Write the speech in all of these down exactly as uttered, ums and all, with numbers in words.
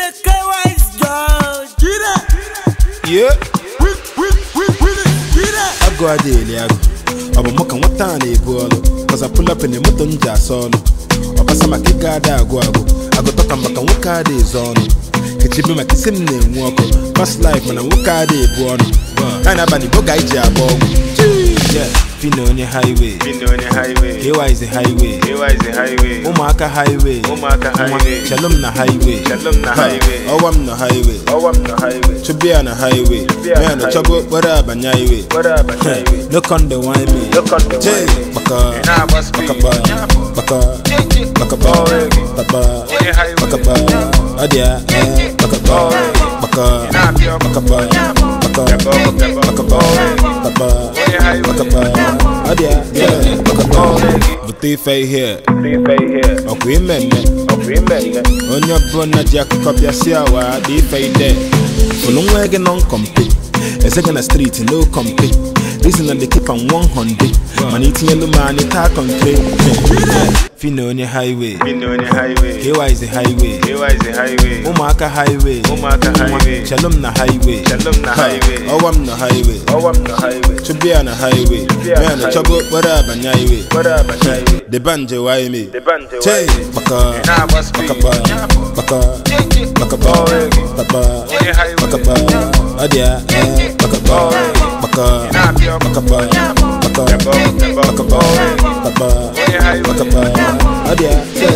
Kaywise, get it. Yeah. We, we, we, we, get it. I go a daily, I go. I'm a mock and what time they pull. Cause I pull up in the mountain solo. I pass my kick out, I go. I go talk about what car is on. It's be my kissing name, walk. Past life when I walk out, they born. And I'm a book I jab. Yeah. Phyno on the highway, Phyno on the highway, Kaywise the highway, Kaywise the highway, Umaka highway, Umaka highway, Shalom na highway, Shalom na highway, Owam na highway, Owam na highway, Chubia na highway, Man no trouble, what up and highway, what up and highway, look on the wine me, look on the J, wine me, Baka, Baka, Baka, Baka, Baka, Baka, Adia, Baka, Baka, Baka, Baka, Baka, Adia, yeah, but they fay here, okay, men, on your brother, Jack, copy a siawa, they fay there. For long wagon on compete, a second a street, no compete. Reason that they keep on one hundred. Man eating yellow man, it talk on clay. Phyno on the highway, Phyno on the highway, Kaywise the highway, Kaywise the highway, Umaka highway, Umaka highway, Shalom na highway, Shalom na highway, Owam na highway, Owam na highway, Chubia na highway, Man no trouble, what up and highway, what up and highway, the banjo why me, the banjo J, Baka, Baka, Baka, Baka, Baka, Baka, Adia, Baka, Baka, Baka, Baka, Baka, Adia,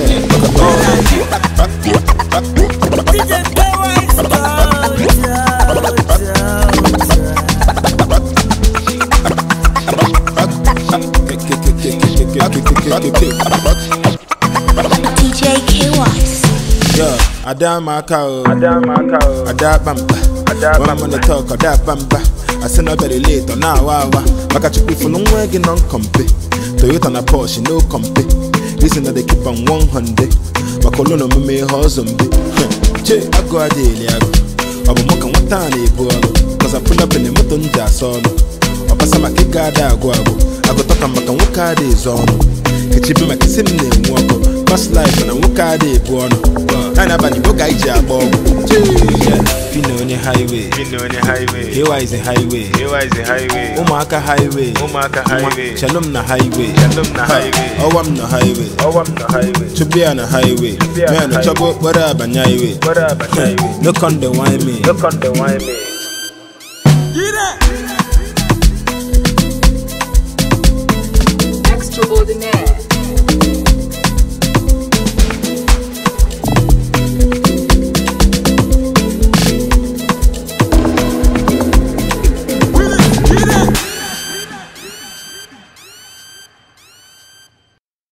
D J Kaywise. yeah, Adama cow, Adama cow, Adabamba, Adabamba, when I talk, Adabamba. I send a very late on now, wow, like I took me for long wagon on compy. Toyota na Porsche, no compy. Reason that they keep on one hundred. My colono me husband. Che, I go a daily, I go. I'm a mock and what time they pull. Cause I pull up in the mountain solo. I pass my kick out, I go. I go talk about what car is on. It's be my kissing name, walk. Past life when I walk out, they born. And I'm a book I jab. Phyno on the highway, Phyno on the highway, Kaywise the highway, Kaywise the highway, Umaka highway, Umaka highway, Shalom na highway, Shalom na highway, Owam na highway, Owam na highway, Chubia na highway, Man no trouble, what up and highway, what up and highway, look on the wine me, look on the wine me. Get it. Extraordinaire.